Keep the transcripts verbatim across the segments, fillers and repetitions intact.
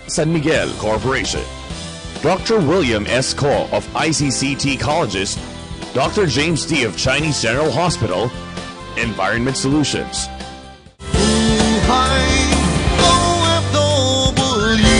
San Miguel Corporation. Doctor William S. Ko of I C C T Colleges, Doctor James D. of Chinese General Hospital, Environment Solutions. Buhay O F W.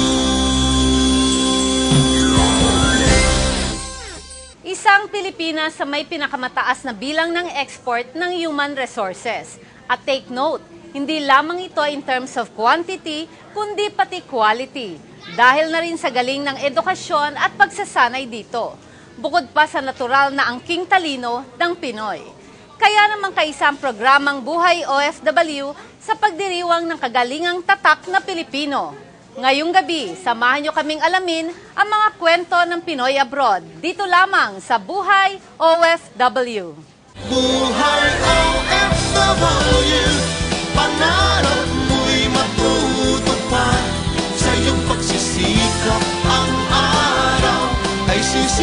Isang Pilipinas sa may pinakamataas na bilang ng export ng human resources. At take note, hindi lamang ito in terms of quantity, kundi pati quality. Dahil na rin sa galing ng edukasyon at pagsasanay dito. Bukod pa sa natural na angking talino ng Pinoy. Kaya naman kaisang programang Buhay O F W sa pagdiriwang ng kagalingang tatak na Pilipino. Ngayong gabi, samahan nyo kaming alamin ang mga kwento ng Pinoy abroad. Dito lamang sa Buhay O F W. Buhay O F W, pangarap mo'y matutupad. Sa iyong pagsisikap, ang araw ay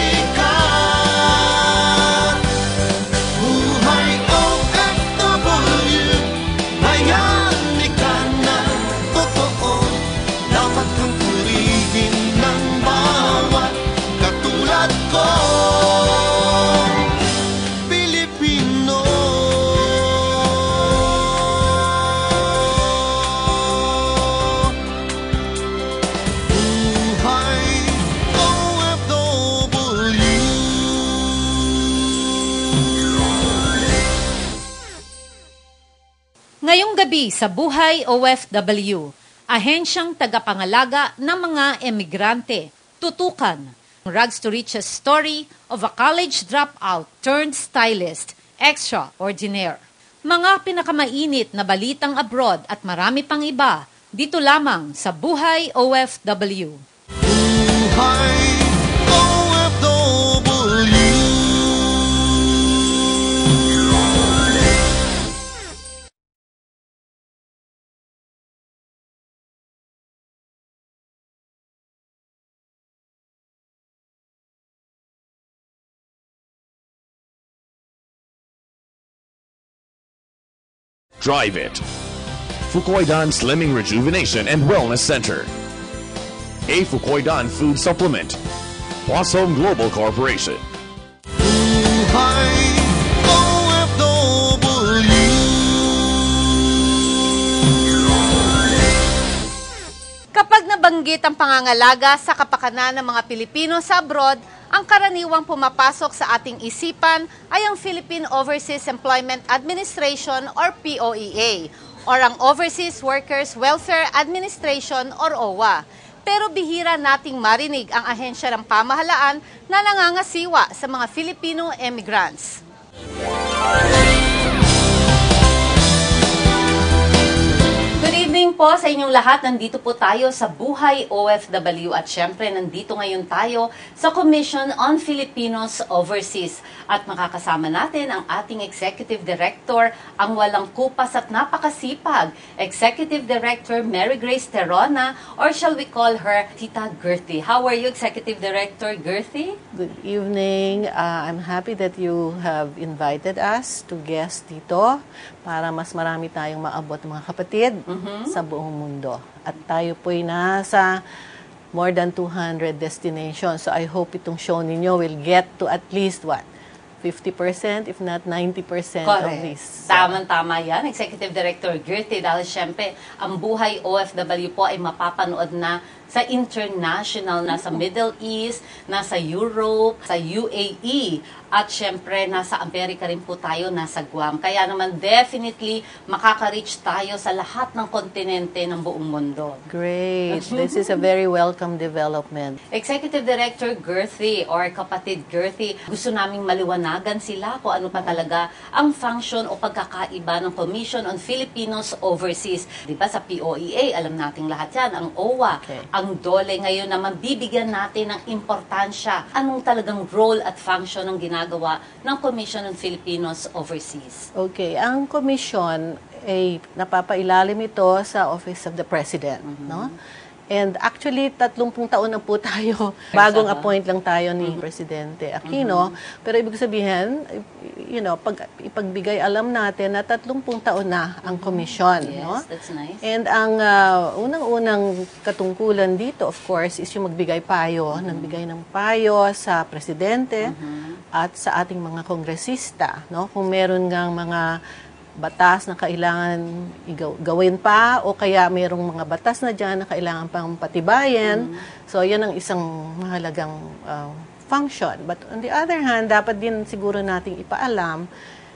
sisikat. Buhay O F W, bayani ka na totoo. Dapat kang purihin ng bawat katulad ko. Pilipino. Buhay O F W. Ngayong gabi sa Buhay O F W, ahensyang tagapangalaga ng mga emigrante, tutukan rags to riches story of a college dropout turned stylist, extraordinaire. Mga pinakamainit na balitang abroad at marami pang iba, dito lamang sa Buhay O F W. Buhay O F W. Drive It. Fukoidan Slimming Rejuvenation and Wellness Center. A Fukoidan Food Supplement. Home Global Corporation. Buhay O F W. Kapag nabanggit ang pangangalaga sa kapakanan ng mga Pilipino sa abroad, ang karaniwang pumapasok sa ating isipan ay ang Philippine Overseas Employment Administration or P O E A or ang Overseas Workers Welfare Administration or O W A. Pero bihira nating marinig ang ahensya ng pamahalaan na nangangasiwa sa mga Filipino emigrants. Good evening po sa inyong lahat. Nandito po tayo sa Buhay O F W at syempre nandito ngayon tayo sa Commission on Filipinos Overseas. At makakasama natin ang ating Executive Director, ang walang kupas at napakasipag, Executive Director Mary Grace Terona, or shall we call her Tita Gertie. How are you, Executive Director Gertie? Good evening. Uh, I'm happy that you have invited us to guest dito para mas marami tayong maabot mga kapatid mm-hmm. sa buong mundo. At tayo po'y nasa more than two hundred destinations. So I hope itong show ninyo will get to at least what? fifty percent if not ninety percent of this. Tama-tama yan, Executive Director Gertie, dahil syempre ang Buhay O F W po ay mapapanood na sa international, nasa Middle East, nasa Europe, sa U A E, at syempre nasa Amerika rin po tayo, nasa Guam. Kaya naman definitely makaka-reach tayo sa lahat ng kontinente ng buong mundo. Great. This is a very welcome development. Executive Director Gertie or kapatid Gertie, gusto naming maliwanagan sila kung ano pa talaga ang function o pagkakaiba ng Commission on Filipinos Overseas. Di ba sa P O E A, alam nating lahat yan, ang O W A, Okay. ang D O L E ngayon na mabibigyan natin ng importansya. Anong talagang role at function ng ginagawa ng Commission on Filipinos Overseas? Okay, ang commission ay napapailalim ito sa Office of the President, mm-hmm. no? And actually, tatlumpung taon na po tayo. Bagong appoint lang tayo ni Presidente Aquino. Pero ibig sabihin, you know, pag ipagbigay alam natin na tatlumpung taon na ang komisyon. Yes, no? that's nice. And ang uh, unang-unang katungkulan dito, of course, is yung magbigay payo, nagbigay ng payo sa Presidente at sa ating mga kongresista. No? Kung meron ngang mga batas na kailangan igaw- gawin pa o kaya mayroong mga batas na dyan na kailangan pang patibayan. Mm-hmm. So, yan ang isang mahalagang uh, function. But on the other hand, dapat din siguro nating ipaalam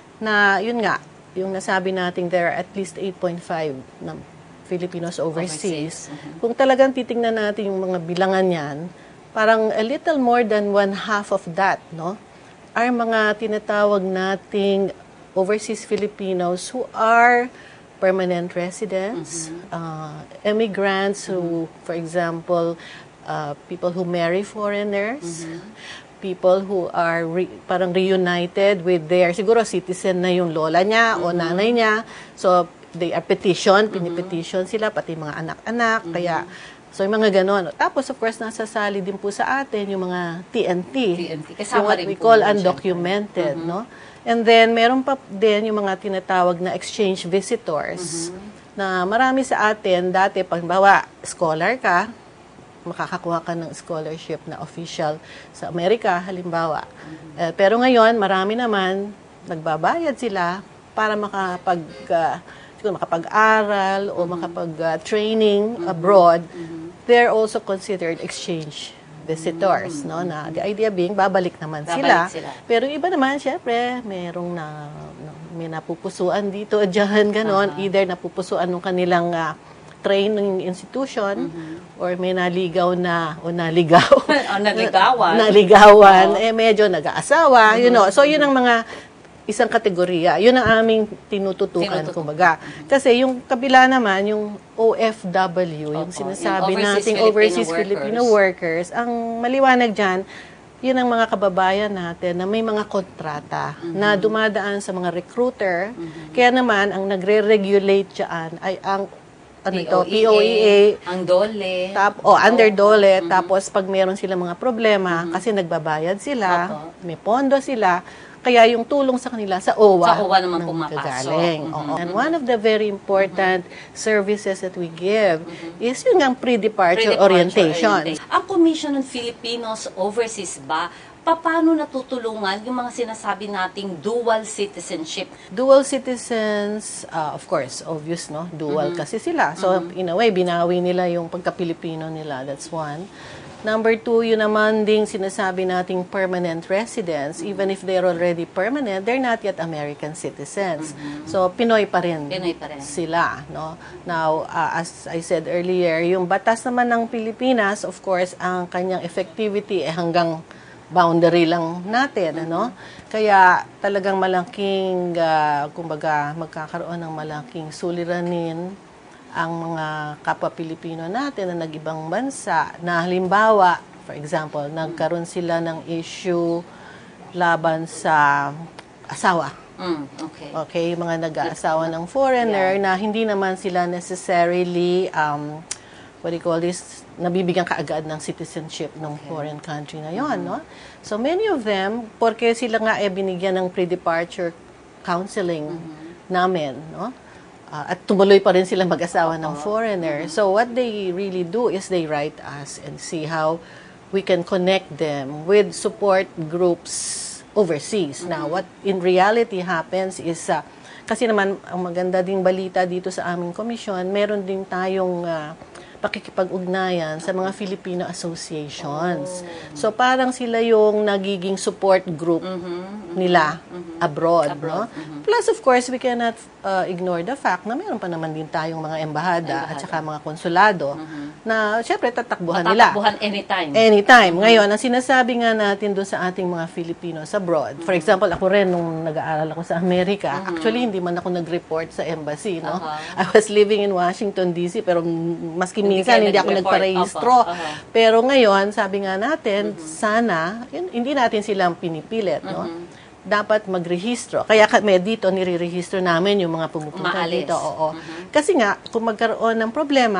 na yun nga, yung nasabi natin there are at least eight point five na Filipinos overseas. Overseas. Mm-hmm. Kung talagang titingnan natin yung mga bilangan yan, parang a little more than one half of that, no, are mga tinatawag nating overseas Filipinos who are permanent residents, mm-hmm. uh, immigrants who, for example, uh, people who marry foreigners, mm-hmm. people who are re- parang reunited with their, siguro citizen na yung lola niya mm-hmm. o nanay niya. So, they are petition, pinipetition mm-hmm. sila, pati mga anak-anak. Mm-hmm. Kaya, so yung mga ganon. Tapos, of course, nasasali din po sa atin yung mga T N T. T N T. Yung what we call undocumented, mm-hmm. no? And then, meron pa din yung mga tinatawag na exchange visitors mm-hmm. na marami sa atin, dati, pag bawa, scholar ka, makakakuha ka ng scholarship na official sa Amerika, halimbawa. Mm-hmm. Eh, pero ngayon, marami naman, nagbabayad sila para makapag, uh, siguro makapag-aral o mm-hmm. makapag-training uh, mm-hmm. abroad. Mm-hmm. They're also considered exchange visitors, no, na the idea being babalik naman babalik sila. sila. Pero iba naman, syempre, merong na, may napupusuan dito, dyan, ganon. Uh-huh. Either napupusuan ng kanilang uh, training institution mm-hmm. or may naligaw na, o naligaw. o naligawan. naligawan, uh-huh. eh medyo nag-aasawa, mm-hmm. you know. So, yun ang mga isang kategorya. Yun ang aming tinututukan, Tinututukan. kumbaga. Kasi yung kabila naman, yung O F W, yung Opo, sinasabi yung overseas nating Filipino overseas workers. Filipino workers, ang maliwanag dyan, yun ang mga kababayan natin na may mga kontrata mm-hmm. na dumadaan sa mga recruiter. Mm-hmm. Kaya naman, ang nagre-regulate dyan ay ang ano ito, P O E A, ang DOLE, tap, oh, under DOLE, mm-hmm. tapos pag meron sila mga problema, mm-hmm. kasi nagbabayad sila, Opo. May pondo sila, kaya yung tulong sa kanila sa O W A, sa O W A naman pumapasok. Mm-hmm. And one of the very important mm-hmm. services that we give mm-hmm. is yung ang pre-departure, Pre-departure orientation. orientation. Ang Commission on Filipinos Overseas ba, paano natutulungan yung mga sinasabi nating dual citizenship? Dual citizens, uh, of course, obvious, no? Dual mm-hmm. kasi sila. So, mm-hmm. in a way, binawi nila yung pagka-Pilipino nila. That's one. Number two, yun naman ding sinasabi nating permanent residents. Even if they're already permanent, they're not yet American citizens. Mm-hmm. So, Pinoy pa rin, Pinoy pa rin sila. No? Now, uh, as I said earlier, yung batas naman ng Pilipinas, of course, ang kanyang effectivity eh hanggang boundary lang natin. Mm-hmm. Ano? Kaya talagang malaking, uh, kumbaga, magkakaroon ng malaking suliranin ang mga kapwa Pilipino natin na nag-ibang bansa na halimbawa, for example, nagkaroon sila ng issue laban sa asawa. Mm, okay. Okay, mga nag-aasawa ng foreigner yeah. na hindi naman sila necessarily, um, what do you call this, nabibigyan kaagad ng citizenship ng okay. foreign country na yon, mm-hmm. no? So many of them, porque sila nga eh binigyan ng pre-departure counseling mm-hmm. namin, no? Uh, at tumuloy pa rin sila mag-asawa ng foreigner. Mm-hmm. So what they really do is they write us and see how we can connect them with support groups overseas. Mm-hmm. Now, what in reality happens is, uh, kasi naman, ang maganda ding balita dito sa aming komisyon, meron din tayong uh, pakikipag-ugnayan sa mga Filipino associations. Oh. So, parang sila yung nagiging support group mm-hmm. nila mm-hmm. abroad. abroad. No? Mm-hmm. Plus, of course, we cannot uh, ignore the fact na meron pa naman din tayong mga embahada, embahada. At saka mga konsulado mm-hmm. na, syempre, tatakbuhan nila. Tatakbuhan anytime. Anytime. Mm-hmm. Ngayon, ang sinasabi nga natin doon sa ating mga Filipinos abroad, mm-hmm. for example, ako rin, nung nag-aaral ako sa Amerika, mm-hmm. actually, hindi man ako nag-report sa embassy. No? Uh-huh. I was living in Washington, D C, pero maski minsan hindi ako nagparehistro. Uh-huh. Pero ngayon, sabi nga natin, mm-hmm. sana, yun, hindi natin silang pinipilit, no? Mm-hmm. Dapat magrehistro. Kaya may dito, nire-rehistro namin yung mga pumupunta Umaalis. dito. Oo. Mm-hmm. Kasi nga, kung magkaroon ng problema,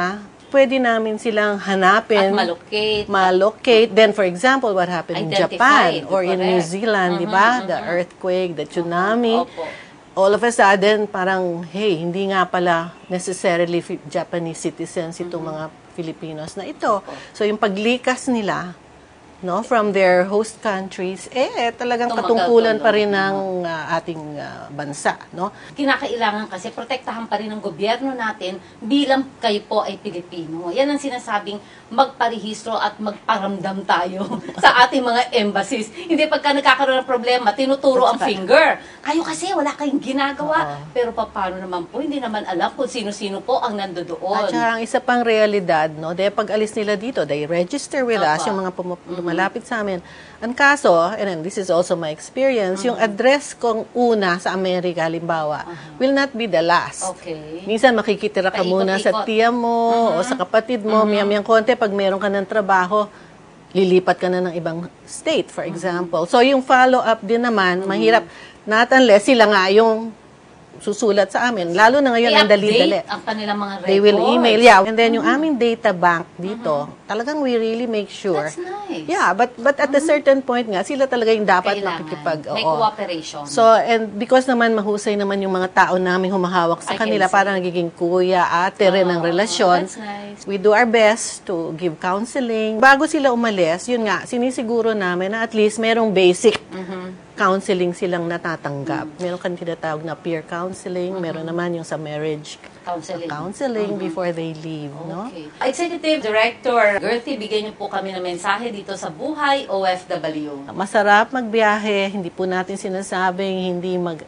pwede namin silang hanapin. At malocate. Malocate. Then, for example, what happened in Identified, Japan or in New correct. Zealand, di ba? The earthquake, the tsunami. Opo. All of a sudden, parang, hey, hindi nga pala necessarily fi- Japanese citizens itong mga Filipinos na ito. So, yung paglikas nila, no, from their host countries, eh, talagang Tumagal katungkulan tuloy. pa rin ng ah, ating ah, bansa, no? Kinakailangan kasi protektahan pa rin ng gobyerno natin bilang kayo po ay Pilipino. Yan ang sinasabing magparehistro at magparamdam tayo sa ating mga embassies. Hindi pagka nagkakaroon ng problema, tinuturo ang finger. Kayo kasi wala kayong ginagawa. Pero paano naman po, hindi naman alam kung sino-sino po ang nandoon. At saka ang isa pang realidad, no, dahil pag alis nila dito, they register with us, Opo. yung mga pumu- lumalapit sa amin. Ang kaso, and then this is also my experience, yung address kong una sa Amerika, halimbawa, will not be the last. Okay. Minsan makikitira ka muna sa Paikot-ikot. tiya mo o sa kapatid mo, miyam-miyang konti, pag meron ka ng trabaho, lilipat ka na ng ibang state, for example. So, yung follow-up din naman, mahirap. Not unless sila nga yung susulat sa amin. Lalo na ngayon, ang dali-dali. I-update ang kanilang mga records. They will email, yeah. And then yung aming data bank dito, talagang we really make sure. That's nice. Yeah, but but at a certain point nga, sila talaga yung dapat Kailangan. makikipag, May oo. cooperation. So, and because naman mahusay naman yung mga tao namin humahawak I sa can kanila, see. parang nagiging kuya, ate rin ang Oh, relasyon. that's nice. We do our best to give counseling. Bago sila umalis, yun nga, sinisiguro namin na at least merong basic counseling silang natatanggap. Meron kang tinatawag na peer counseling, meron naman yung sa marriage Counseling. counseling before they leave, no? Okay. Executive Director Gertie, bigyan niyo po kami ng mensahe dito sa Buhay O F W. Masarap magbiyahe, hindi po natin sinasabing hindi mag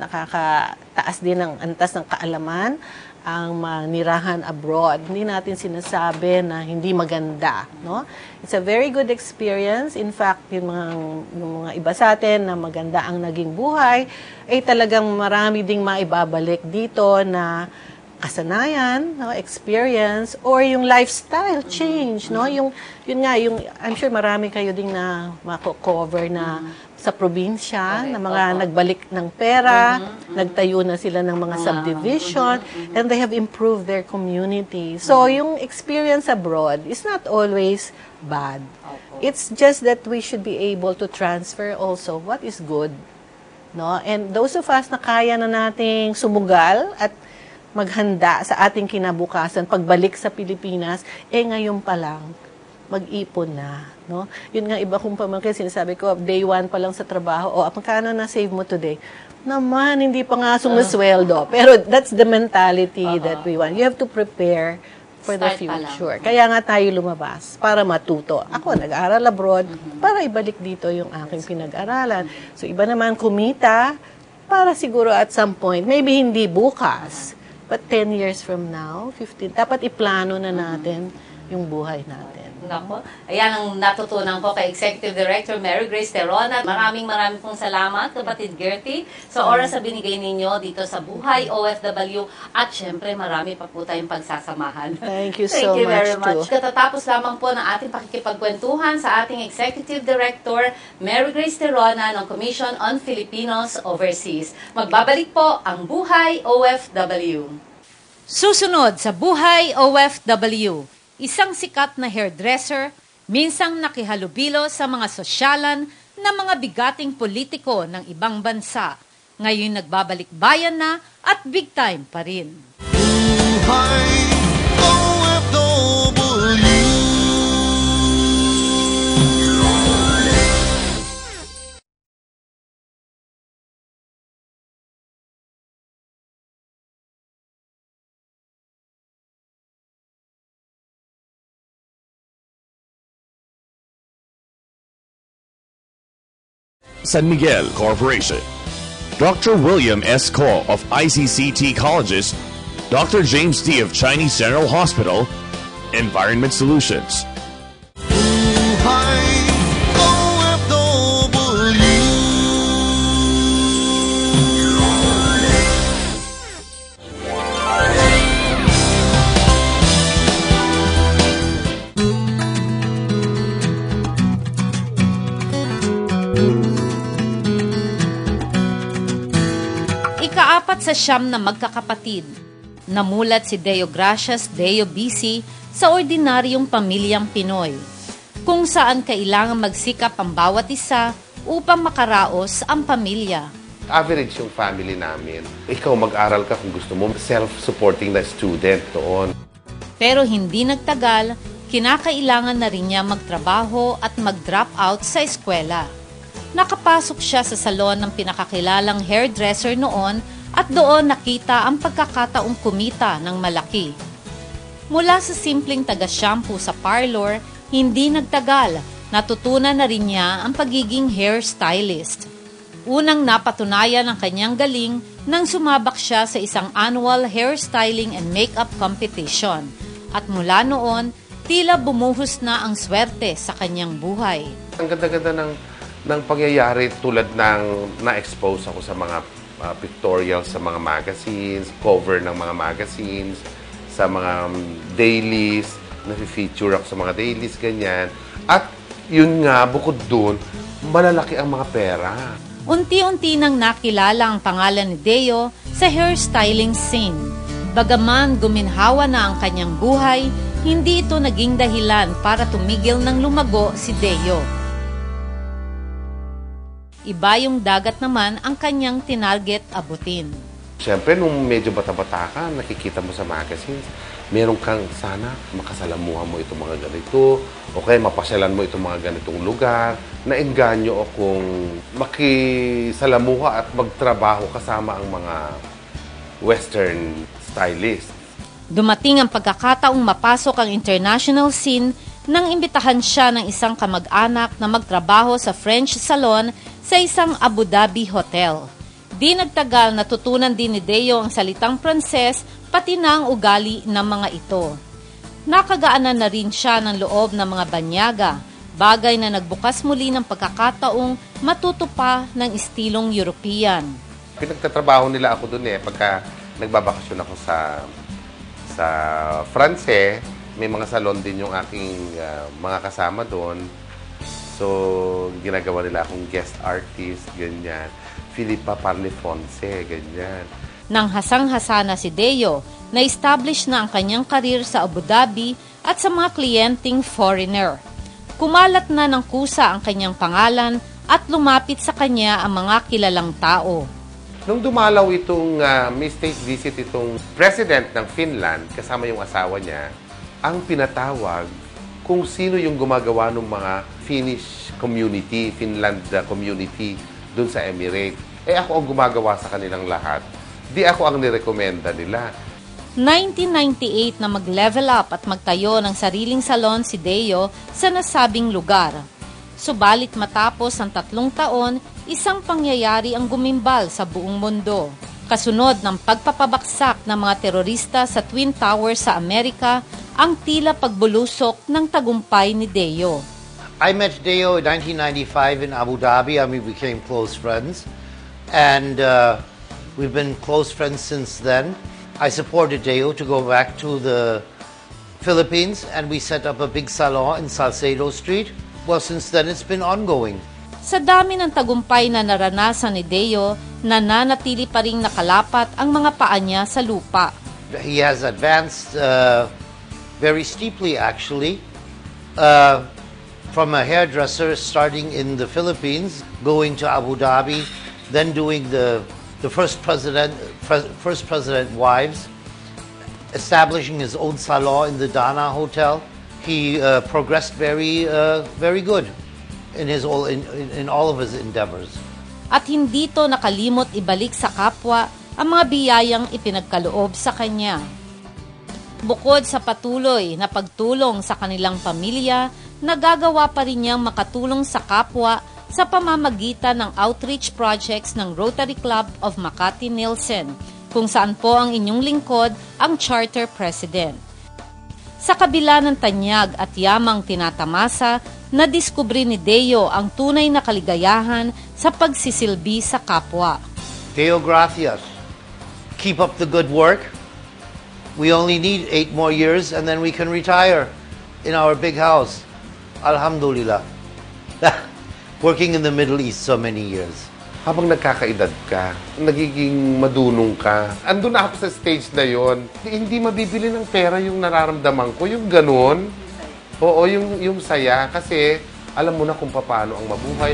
nakakataas din ng antas ng kaalaman ang manirahan abroad. Hindi natin sinasabi na hindi maganda, no? It's a very good experience. In fact, yung mga, yung mga iba sa atin na maganda ang naging buhay, ay talagang marami ding maibabalik dito na kasanayan, no, experience, or yung lifestyle change, no? Yung, yun nga, yung, I'm sure marami kayo ding na mako-cover na sa probinsya, Correct. na mga Oo. nagbalik ng pera, nagtayo na sila ng mga subdivision, and they have improved their community. So, yung experience abroad is not always bad. It's just that we should be able to transfer also what is good, no? And those of us na kaya na nating sumugal at maghanda sa ating kinabukasan, pagbalik sa Pilipinas, eh ngayon pa lang, mag-ipon na, no? Yun nga, iba kong pamangkin, sinasabi ko, day one pa lang sa trabaho, o, magkano na save mo today? Naman, hindi pa nga sumusweldo. Pero that's the mentality that we want. You have to prepare for the Start pa lang. future. Kaya nga tayo lumabas para matuto. Ako, nag-aaral abroad para ibalik dito yung aking pinag-aralan. So, iba naman kumita para siguro at some point, maybe hindi bukas, but ten years from now, fifteen, dapat iplano na natin yung buhay natin. Nako. Ayan ang natutunan ko kay Executive Director Mary Grace Terona. Maraming maraming pong salamat, kapatid Gertie, sa oras na binigay ninyo dito sa Buhay O F W. At syempre, marami pa po tayong pagsasamahan. Thank you Thank so you very much, much. too. Katatapos lamang po ng ating pakikipagkwentuhan sa ating Executive Director Mary Grace Terona ng Commission on Filipinos Overseas. Magbabalik po ang Buhay O F W. Susunod sa Buhay O F W, isang sikat na hairdresser, minsang nakihalubilo sa mga sosyalan na mga bigating politiko ng ibang bansa. Ngayon nagbabalik bayan na at big time pa rin. Buhay O F W. San Miguel Corporation. Doctor William S. Ko of I C C T Colleges, Doctor James D. of Chinese General Hospital, Environment Solutions. Buhay O F W. Ikaapat sa siyam na magkakapatid, Namulat si Deo Gracias Deo Bisi sa ordinaryong pamilyang Pinoy, kung saan kailangan magsikap ang bawat isa upang makaraos ang pamilya. Average yung family namin. Ikaw mag-aral ka kung gusto mo. Self-supporting na student doon. Pero hindi nagtagal, kinakailangan na rin niya magtrabaho at mag-drop out sa eskwela. Nakapasok siya sa salon ng pinakakilalang hairdresser noon at doon nakita ang pagkakataong kumita ng malaki. Mula sa simpleng taga-shampoo sa parlor, hindi nagtagal, natutunan na rin niya ang pagiging hairstylist. Unang napatunayan ang kanyang galing nang sumabak siya sa isang annual hairstyling and makeup competition. At mula noon, tila bumuhos na ang swerte sa kanyang buhay. Ang ganda-ganda ng, ng pangyayari tulad ng na-expose ako sa mga uh, pictorials sa mga magazines, cover ng mga magazines, sa mga um, dailies, na-feature ako sa mga dailies, ganyan. At yun nga, bukod dun, malalaki ang mga pera. Unti-unti nang nakilala ang pangalan ni Deo sa hairstyling scene. Bagaman guminhawa na ang kanyang buhay, hindi ito naging dahilan para tumigil ng lumago si Deo. Iba yung dagat naman ang kanyang tinarget abutin. Siyempre, nung medyo bata-bata ka, nakikita mo sa magazines, meron kang sana makasalamuhan mo itong mga ganito, o kaya mapasyalan mo itong mga ganitong lugar. Naengganyo akong makisalamuha at magtrabaho kasama ang mga Western stylists. Dumating ang pagkakataong mapasok ang international scene nang imbitahan siya ng isang kamag-anak na magtrabaho sa French salon sa isang Abu Dhabi hotel. Di nagtagal, natutunan din ni Deo ang salitang Pranses, pati na ang ugali ng mga ito. Nakagaanan na rin siya ng loob ng mga banyaga, bagay na nagbukas muli ng pagkakataong matuto pa ng estilong European. Pinagtatrabaho nila ako dun eh, pagka nagbabakasyon ako sa sa France, eh, may mga salon din yung aking uh, mga kasama doon. So, ginagawa nila akong guest artist, ganyan. Philippa Parlefonse, ganyan. Nang hasang-hasa na si Deo, na-establish na ang kanyang karir sa Abu Dhabi at sa mga kliyenteng foreigner. Kumalat na ng kusa ang kanyang pangalan at lumapit sa kanya ang mga kilalang tao. Nung dumalaw itong uh, may state visit itong president ng Finland, kasama yung asawa niya, ang pinatawag kung sino yung gumagawa ng mga Finnish community, Finland community, dun sa Emirates. Eh ako ang gumagawa sa kanilang lahat. Di ako ang nirekomenda nila. nineteen ninety-eight na mag-level up at magtayo ng sariling salon si Deo sa nasabing lugar. Subalit matapos ang tatlong taon, isang pangyayari ang gumimbal sa buong mundo. Kasunod ng pagpapabaksak ng mga terorista sa Twin Towers sa Amerika, ang tila pagbulusok ng tagumpay ni Deo. I met Deo in nineteen ninety-five in Abu Dhabi and we became close friends. And uh, we've been close friends since then. I supported Deo to go back to the Philippines and we set up a big salon in Salcedo Street. Well, since then it's been ongoing. Sa dami ng tagumpay na naranasan ni Deo, nananatili pa ring nakalapat ang mga paa niya sa lupa. He has advanced uh, very steeply actually. Uh, from a hairdresser starting in the Philippines, going to Abu Dhabi, then doing the the first president pres, first president wives, establishing his own salon in the Dana Hotel. He uh, progressed very uh, very good in his all in, in all of his endeavors. At hindi to nakalimot ibalik sa kapwa ang mga biyayang ipinagkaloob sa kanya. Bukod sa patuloy na pagtulong sa kanilang pamilya, nagagawa pa rin niyang makatulong sa kapwa sa pamamagitan ng outreach projects ng Rotary Club of Makati Nielsen, kung saan po ang inyong lingkod ang charter president. Sa kabila ng tanyag at yamang tinatamasa, nadiskubre ni Deo ang tunay na kaligayahan sa pagsisilbi sa kapwa. Deo, gracias. Keep up the good work. We only need eight more years and then we can retire in our big house. Alhamdulillah. Working in the Middle East so many years. habang nagkakaedad ka, nagiging madunong ka. Andun na ako sa stage na yon. Hindi mabibili ng pera yung nararamdaman ko, yung ganun. Oo, yung, yung saya. Kasi alam mo na kung paano ang mabuhay.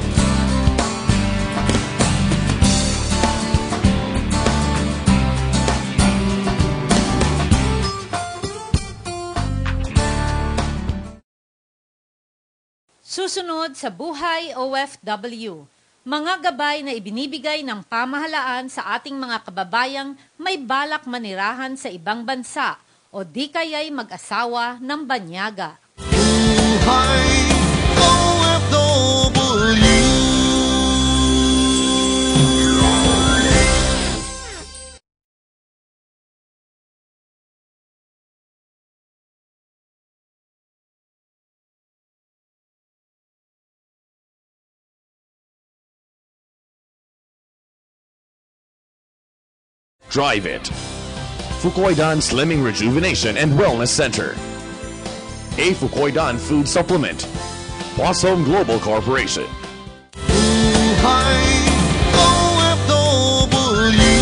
Susunod sa Buhay O F W, mga gabay na ibinibigay ng pamahalaan sa ating mga kababayang may balak manirahan sa ibang bansa o di kaya'y mag-asawa ng banyaga. Buhay O F W. Drive It. Fukoidan Slimming Rejuvenation and Wellness Center. A Fukoidan Food Supplement. Blossom Global Corporation. Buhay O F W.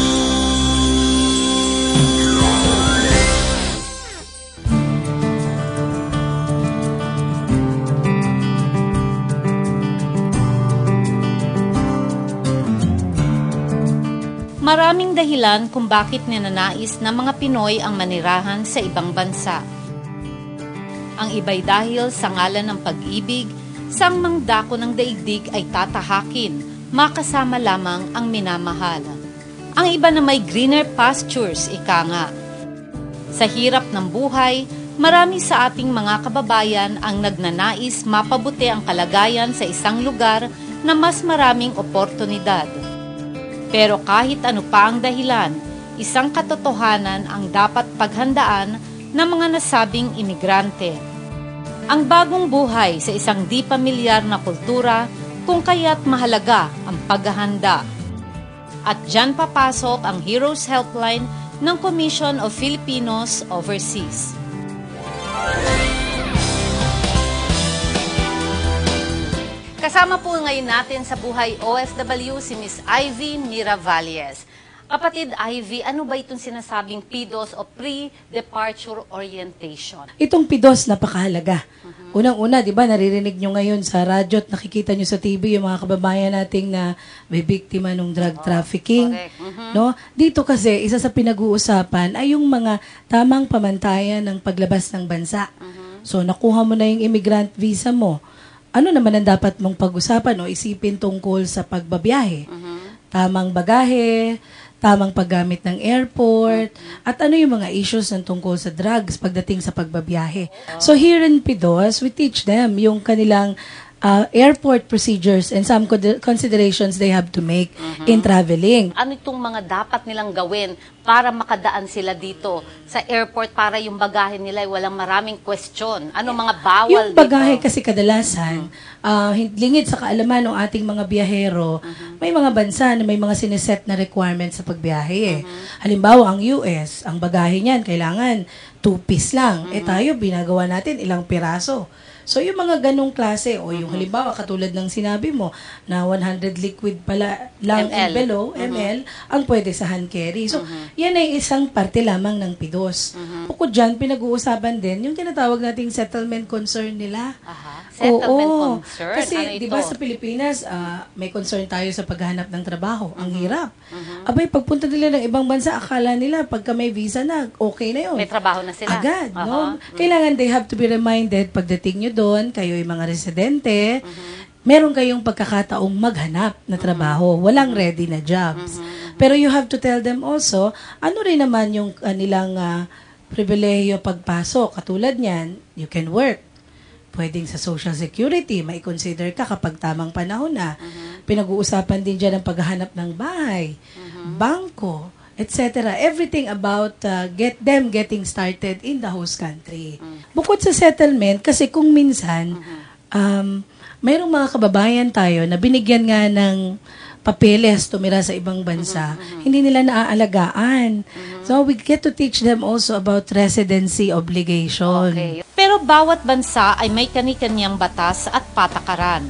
Maraming dahilan kung bakit ninanais ng mga Pinoy ang manirahan sa ibang bansa. Ang iba'y dahil sa ngalan ng pag-ibig, sang mangdako ng daigdig ay tatahakin, makasama lamang ang minamahal. Ang iba na may greener pastures, ika nga. Sa hirap ng buhay, marami sa ating mga kababayan ang nagnanais mapabuti ang kalagayan sa isang lugar na mas maraming oportunidad. Pero kahit ano pa ang dahilan, isang katotohanan ang dapat paghandaan ng mga nasabing imigrante. Ang bagong buhay sa isang di pamilyar na kultura kung kaya't mahalaga ang paghahanda. At dyan papasok ang Heroes Helpline ng Commission of Filipinos Overseas. Kasama po ngayon natin sa Buhay O F W si Miss Ivy Miravalles. Kapatid Ivy, ano ba itong sinasabing P D O S o Pre-Departure Orientation? Itong P D O S, napakahalaga. Uh-huh. Unang-una, di ba, naririnig nyo ngayon sa radyo at nakikita nyo sa T V yung mga kababayan nating na may biktima ng drug trafficking. Uh-huh. No? Dito kasi, isa sa pinag-uusapan ay yung mga tamang pamantayan ng paglabas ng bansa. Uh-huh. So, nakuha mo na yung immigrant visa mo. Ano naman ang dapat mong pag-usapan o isipin tungkol sa pagbabiyahe? Uh-huh. Tamang bagahe, tamang paggamit ng airport, uh-huh. at ano yung mga issues ng tungkol sa drugs pagdating sa pagbabiyahe. Uh-huh. So here in P D O S, we teach them yung kanilang uh, airport procedures and some considerations they have to make uh-huh. in traveling. Ano itong mga dapat nilang gawin para makadaan sila dito sa airport para yung bagahe nila ay walang maraming question? Ano mga bawal dito? Yung bagahe dito? Kasi kadalasan, uh, lingid sa kaalaman ng ating mga biyahero, uh-huh. may mga bansa na may mga sineset na requirements sa pagbiyahe. Eh. Uh-huh. Halimbawa, ang U S, ang bagahe niyan, kailangan two piece lang. Uh-huh. Eh tayo, binagawa natin ilang piraso. So, yung mga ganong klase, o yung halimbawa, katulad ng sinabi mo, na one hundred liquid pala lang and below, uh-huh. ml, ang pwede sa hand carry. So, uh-huh. yan ay isang parte lamang ng P D O S. Uh-huh. Bukod dyan, pinag-uusapan din yung tinatawag nating settlement concern nila. Aha. Settlement Oo, concern? Kasi, ano di ba sa Pilipinas, uh, may concern tayo sa paghahanap ng trabaho. Uh-huh. Ang hirap. Uh-huh. Abay, pagpunta nila ng ibang bansa, akala nila, pagka may visa na, okay na yun. May trabaho na sila. Agad, uh-huh. no? Uh-huh. Kailangan they have to be reminded, pagdating nyo doon, kayo yung mga residente, uh-huh. meron kayong pagkakataong maghanap na trabaho. Walang ready na jobs. Uh-huh. Pero you have to tell them also, ano rin naman yung kanilang uh, pribilehiyo pagpasok. Katulad niyan, you can work. Pwedeng sa Social Security, may consider ka kapag tamang panahon na. Uh-huh. Pinag-uusapan din dyan ang paghahanap ng bahay, uh-huh. bangko, et cetera. Everything about uh, get them getting started in the host country. Uh-huh. Bukod sa settlement, kasi kung minsan, uh-huh. um, mayroong mga kababayan tayo na binigyan nga ng papeles tumira sa ibang bansa, uh-huh. hindi nila naaalagaan. Uh-huh. So, we get to teach them also about residency obligation. Okay. Pero bawat bansa ay may kani-kanyang batas at patakaran.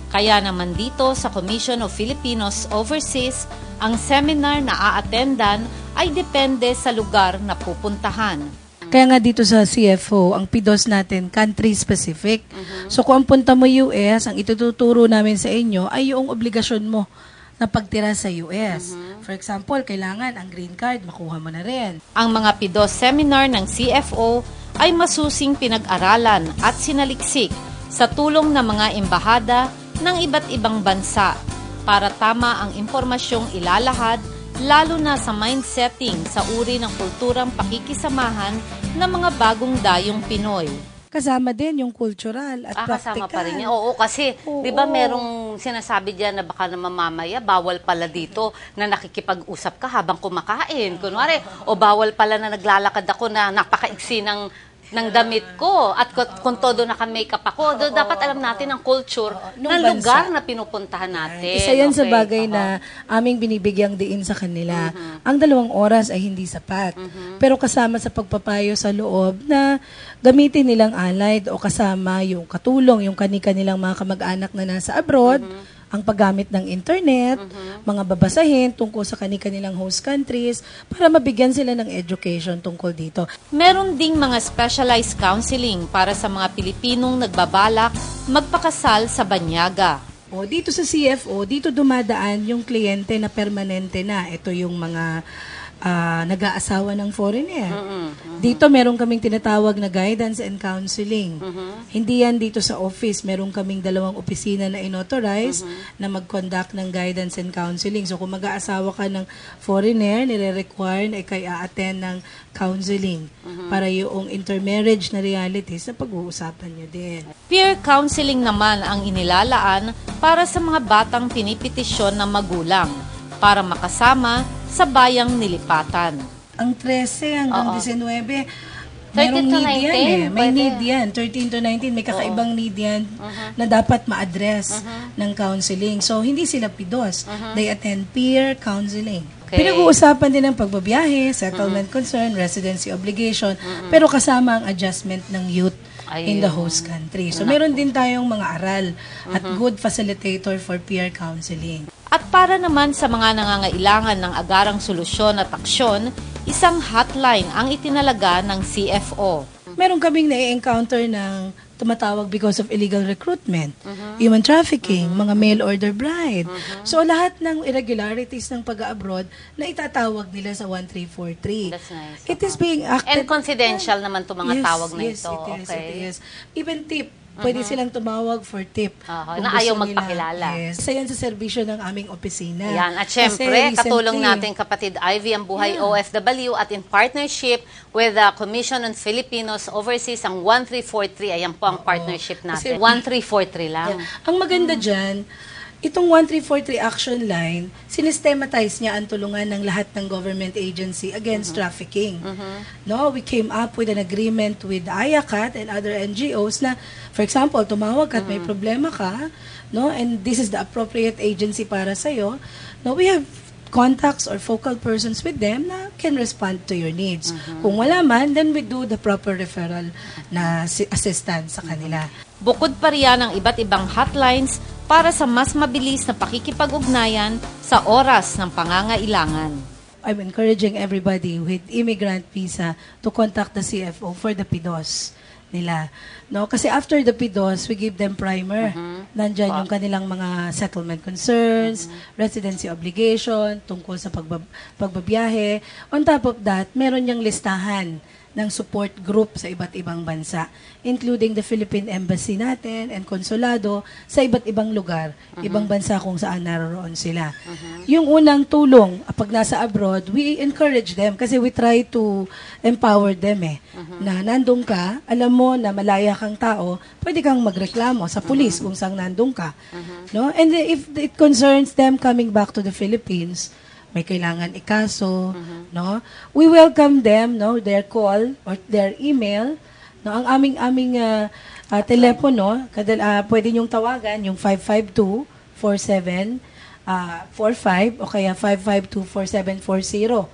Kaya naman dito sa Commission of Filipinos Overseas, ang seminar na a-attendan ay depende sa lugar na pupuntahan. Kaya nga dito sa C F O, ang P D O S natin, country specific. So kung ang punta mo U S, ang ituturo namin sa inyo ay yung obligasyon mo na pagtira sa U S. For example, kailangan ang green card, makuha mo na rin. Ang mga P D O S seminar ng C F O ay masusing pinag-aralan at sinaliksik sa tulong ng mga embahada ng iba't ibang bansa para tama ang impormasyong ilalahad, lalo na sa mindsetting sa uri ng kulturang pakikisamahan ng mga bagong dayong Pinoy. Kasama din yung cultural at Ah, practical. kasama pa rin yun. Oo, kasi, Oo. di ba merong sinasabi dyan na baka naman mamaya, bawal pala dito na nakikipag-usap ka habang kumakain. Kunwari, o bawal pala na naglalakad ako na napakaiksi ng ng damit ko at kung, kung todo naka-makeup ako, do, dapat alam natin ang culture Nung ng bansa. lugar na pinupuntahan natin. Isa yan sa Okay. bagay Oo. na aming binibigyang diin sa kanila. Ang dalawang oras ay hindi sapat. Pero kasama sa pagpapayo sa loob na gamitin nilang allied o kasama yung katulong, yung kani-kanilang mga kamag-anak na nasa abroad, ang paggamit ng internet, mga babasahin tungkol sa kani-kanilang host countries para mabigyan sila ng education tungkol dito. Meron ding mga specialized counseling para sa mga Pilipinong nagbabalak magpakasal sa banyaga. O dito sa C F O, dito dumadaan yung kliyente na permanente na. Ito yung mga ah, nag-aasawa ng foreigner. Dito meron kaming tinatawag na guidance and counseling. Hindi yan dito sa office. Meron kaming dalawang opisina na inauthorize na mag-conduct ng guidance and counseling. So kung mag-aasawa ka ng foreigner, nire-require na ikay a-attend ng counseling para yung intermarriage na realities na pag-uusapan nyo din. Peer counseling naman ang inilalaan para sa mga batang pinipetisyon ng magulang para makasama sa bayang nilipatan. Ang thirteen hanggang Oo. nineteen, thirteen merong to need yan nineteen, eh. May pwede. need yan. thirteen to nineteen, may kakaibang need yan na dapat ma-address ng counseling. So, hindi sila P D O S. They attend peer counseling. Okay. Pinag-uusapan din ang pagbabiyahe, settlement concern, residency obligation, pero kasama ang adjustment ng youth in the Ayun. host country. So, meron din tayong mga aral at good facilitator for peer counseling. At para naman sa mga nangangailangan ng agarang solusyon at aksyon, isang hotline ang itinalaga ng C F O. Meron kaming na-encounter ng tumatawag because of illegal recruitment, human trafficking, mga mail order bride. So lahat ng irregularities ng pag-abroad na itatawag nila sa one three four three. That's nice. It is being And acted. confidential naman itong mga Yes, tawag na yes, ito. It is, Okay. it is. Even tip. Pwede silang tumawag for tip. Aha, kung na gusto ayaw nila. magpakilala. Yes. Isa yan sa serbisyo ng aming opisina. Yan. At Kasi syempre, katulong natin recently- kapatid Ivy ang Buhay O F W at in partnership with the Commission on Filipinos Overseas, ang one three four three. Ayan po ang partnership natin. Kasi- one three four three lang. Ang maganda dyan, itong one three four three action line, sinestematize niya ang tulungan ng lahat ng government agency against trafficking. No, we came up with an agreement with I A C A T and other N G Os na, for example, tumawag ka at may problema ka, no, and this is the appropriate agency para sa'yo. No, we have contacts or focal persons with them na can respond to your needs. Kung wala man, then we do the proper referral na si- assistance sa kanila. Bukod pa riyan ang iba't ibang hotlines para sa mas mabilis na pakikipag-ugnayan sa oras ng pangangailangan. I'm encouraging everybody with immigrant visa to contact the C F O for the P D O S nila. No, kasi after the P D O S, we give them primer. Nandyan yung kanilang mga settlement concerns, residency obligation, tungkol sa pagbab- pagbabiyahe. On top of that, meron niyang listahan ng support group sa iba't ibang bansa, including the Philippine Embassy natin and konsulado sa iba't ibang lugar, ibang bansa kung saan naroroon sila. Yung unang tulong, pag nasa abroad, we encourage them kasi we try to empower them eh. Na nandun ka, alam mo na malaya kang tao, pwede kang magreklamo sa pulis kung saan nandun ka. No? And if it concerns them coming back to the Philippines, may kailangan ikaso, no? We welcome them, no, their call or their email, no. Ang aming aming uh, uh, telepono, kadal uh, pwede niyong tawagan yung five five two, four seven four five o kaya five five two, four seven four zero.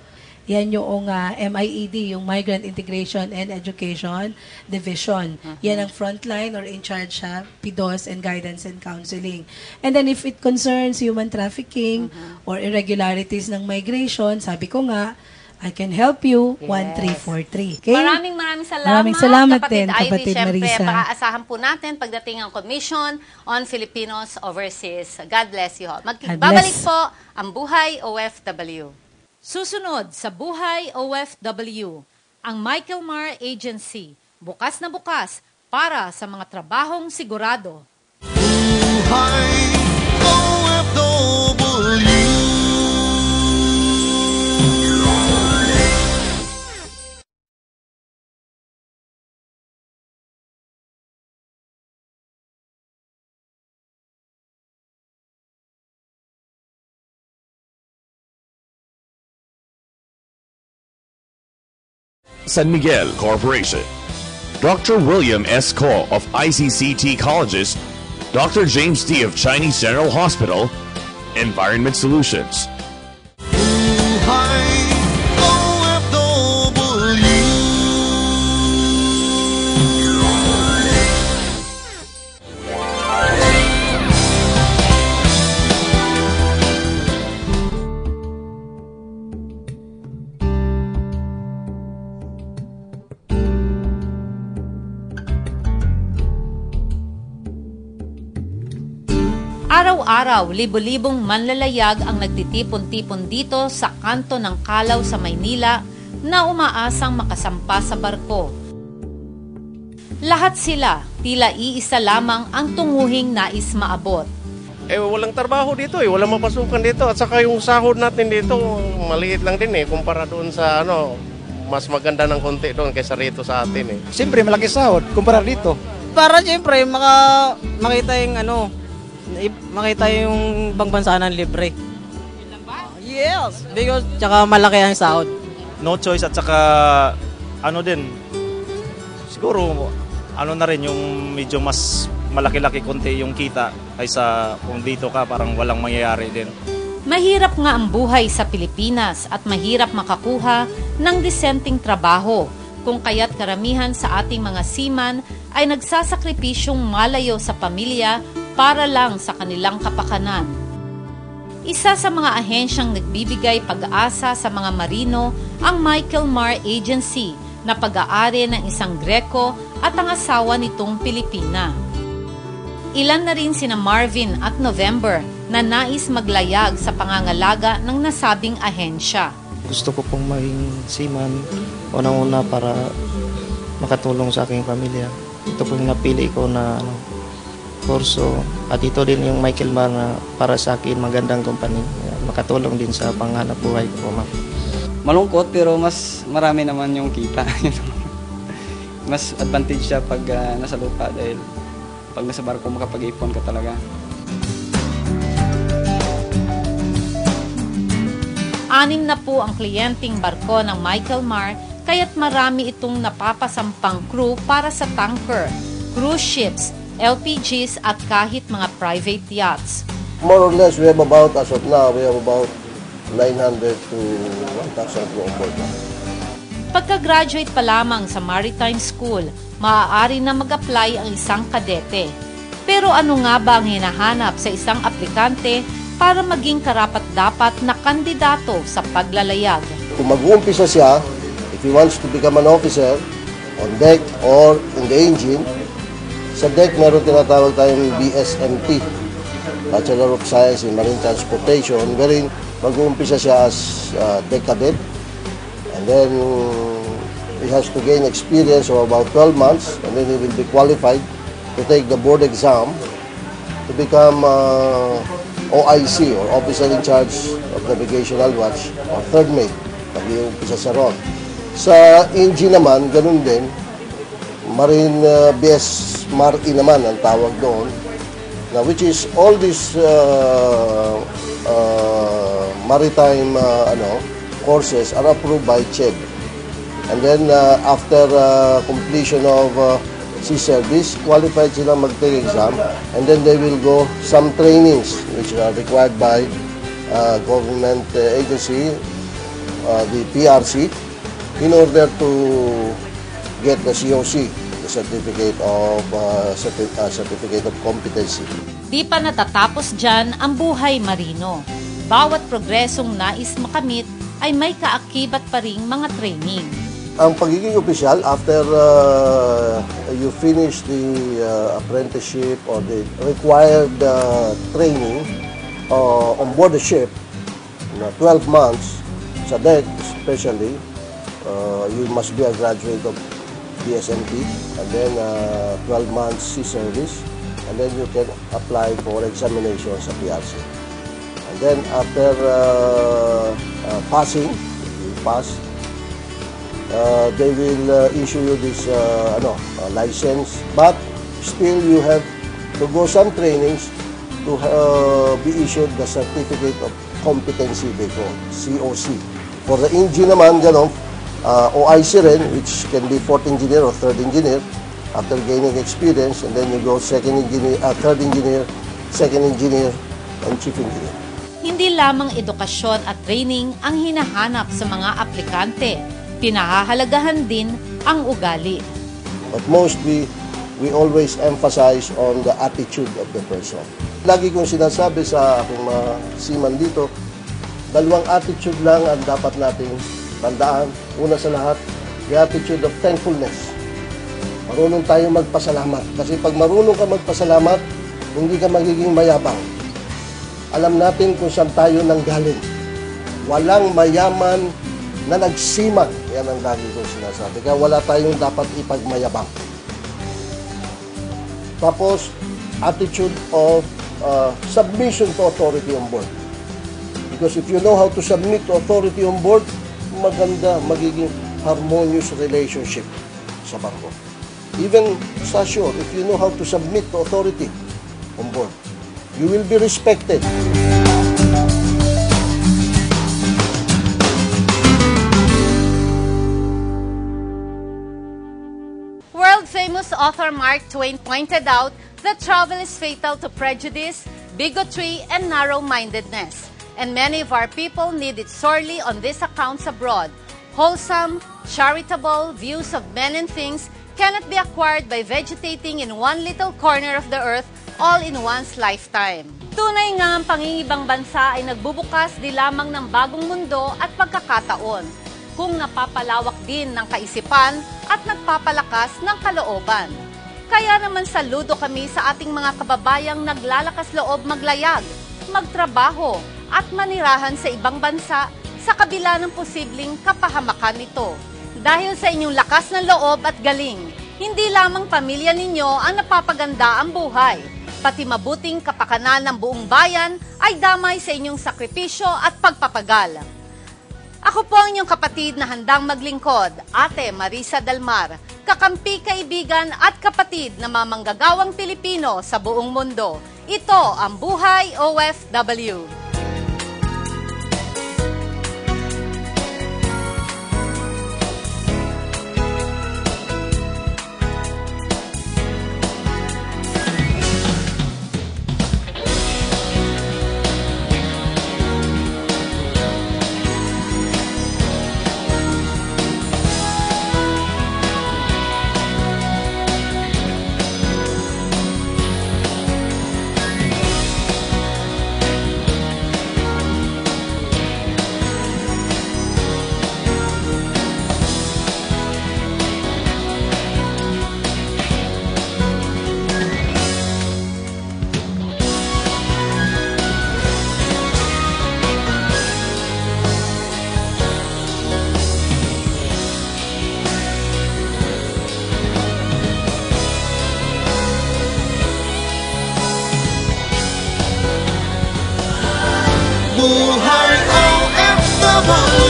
Yan yung uh, M I E D, yung Migrant Integration and Education Division. Yan ang frontline or in charge siya, P D O S and Guidance and Counseling. And then if it concerns human trafficking or irregularities ng migration, sabi ko nga, I can help you, Yes. one three four three. Okay? Maraming maraming salamat. Maraming salamat kapatid din, Ivy. kapatid Siyempre, Marisa. pakaasahan po natin pagdating ang Commission on Filipinos Overseas. God bless you all. God Magbabalik bless. po ang Buhay O F W. Susunod sa Buhay O F W, ang Michael Mar Agency. Bukas na bukas para sa mga trabahong sigurado. Buhay O F W. San Miguel Corporation. Doctor William S. Ko of I C C T Colleges, Doctor James D. of Chinese General Hospital, Environment Solutions. Buhay O F W. Araw-araw, libo-libong manlalayag ang nagtitipon-tipon dito sa kanto ng Kalaw sa Maynila na umaasang makasampa sa barko. Lahat sila, tila iisa lamang ang tunguhing nais maabot. Eh, walang trabaho dito eh, walang mapasukan dito. At saka yung sahod natin dito, maliit lang din eh, kumpara doon sa ano, mas maganda ng konti doon kaysa rito sa atin eh. Siyempre, malaki sahod kumpara dito. Para siyempre, maka, makita yung ano, makita yung ibang bansa ng libre. Yes! Because, tsaka malaki ang sahod. No choice at saka, ano din, siguro, ano na rin yung medyo mas malaki-laki konti yung kita kaysa kung dito ka parang walang mangyayari din. Mahirap nga ang buhay sa Pilipinas at mahirap makakuha ng disenteng trabaho, kung kaya't karamihan sa ating mga seaman ay nagsasakripisyong malayo sa pamilya para lang sa kanilang kapakanan. Isa sa mga ahensyang nagbibigay pag-asa sa mga marino ang Michael Mar Agency na pag-aari ng isang Greco at ang asawa nitong Pilipina. Ilan na rin sina Marvin at November na nais maglayag sa pangangalaga ng nasabing ahensya. Gusto ko pong maging seaman, unang-una para makatulong sa aking pamilya. Ito po yung napili ko na ano, kurso. At ito din yung Michael Mar na para sa akin magandang company. Makatulong din sa panghanap buhay ko, ma'am. Malungkot pero mas marami naman yung kita. Mas advantage siya pag uh, nasa lupa dahil pag nasa barko makapag-ipon ka talaga. Anim na po ang kliyenteng barko ng Michael Mar, kaya't marami itong napapasampang crew para sa tanker, cruise ships, L P Gs at kahit mga private yachts. More or less, we have about, as of now, we have about nine hundred to one thousand crew on board. Pagka-graduate pa lamang sa Maritime School, maaari na mag-apply ang isang kadete. Pero ano nga ba ang hinahanap sa isang aplikante para maging karapat-dapat na kandidato sa paglalayag? Kung mag-uumpisa siya, if he wants to become an officer, on deck or in the engine, sa deck meron tinatawag tayong B S M T, Bachelor of Science in Marine Transportation, wherein mag-uumpisa siya as uh, deck cadet, and then he has to gain experience of about twelve months, and then he will be qualified to take the board exam to become uh, O I C or Officer in Charge of Navigational Watch or third mate, mag-uumpisa sa ron. Sa engine naman, ganun din, Marine uh, B S M A R I naman ang tawag doon, na which is all these uh, uh, maritime uh, ano, courses are approved by C H E B. And then uh, after uh, completion of uh, sea service, qualified silang mag-take exam, and then they will go some trainings which are required by uh, government uh, agency, uh, the P R C in order to get the C O C, the Certificate of uh, certi- uh, Certificate of Competency. Di pa natatapos dyan ang buhay marino. Bawat progresong nais makamit ay may kaakibat pa ring mga training. Ang pagiging opisyal, after uh, you finish the uh, apprenticeship or the required uh, training uh, on board the ship, na twelve months, sa deck especially, uh, you must be a graduate of B S M T, and then uh, twelve months sea service, and then you can apply for examination sa P R C. And then after uh, uh, passing, you pass, uh, they will uh, issue you this uh, ano, uh, license, but still you have to go some trainings to uh, be issued the Certificate of Competency, they call C O C. For the engine naman, gano'n, uh, O I C rin, which can be fourth engineer or third engineer, after gaining experience, and then you go second engineer, uh, third engineer, second engineer, and chief engineer. Hindi lamang edukasyon at training ang hinahanap sa mga aplikante. Pinahahalagahan din ang ugali. But mostly, we always emphasize on the attitude of the person. Lagi kong sinasabi sa aking mga seaman dito, dalawang attitude lang ang dapat nating tandaan. Una sa lahat, the attitude of thankfulness. Marunong tayong magpasalamat. Kasi pag marunong ka magpasalamat, hindi ka magiging mayabang. Alam natin kung saan tayo nanggaling. Walang mayaman na nagsimang. Yan ang lagi kong sinasabi. Kaya wala tayong dapat ipagmayabang. Tapos, attitude of uh, submission to authority on board. Because if you know how to submit to authority on board, maganda, magiging harmonious relationship sa barko. Even sa shore, if you know how to submit to authority on board, you will be respected. World-famous author Mark Twain pointed out that travel is fatal to prejudice, bigotry, and narrow-mindedness. And many of our people need it sorely on these accounts abroad. Wholesome, charitable views of men and things cannot be acquired by vegetating in one little corner of the earth all in one's lifetime. Tunay nga ang pangingibang bansa ay nagbubukas di lamang ng bagong mundo at pagkakataon, kung napapalawak din ng kaisipan at nagpapalakas ng kalooban. Kaya naman saludo kami sa ating mga kababayang naglalakas loob maglayag, magtrabaho at manirahan sa ibang bansa sa kabila ng posibleng kapahamakan nito. Dahil sa inyong lakas ng loob at galing, hindi lamang pamilya ninyo ang napapaganda ang buhay, pati mabuting kapakanan ng buong bayan ay damay sa inyong sakripisyo at pagpapagal. Ako po ang inyong kapatid na handang maglingkod, Ate Marisa Dalmar, kakampi, kaibigan at kapatid na mamanggagawang Pilipino sa buong mundo. Ito ang Buhay O F W. Buhay O F W.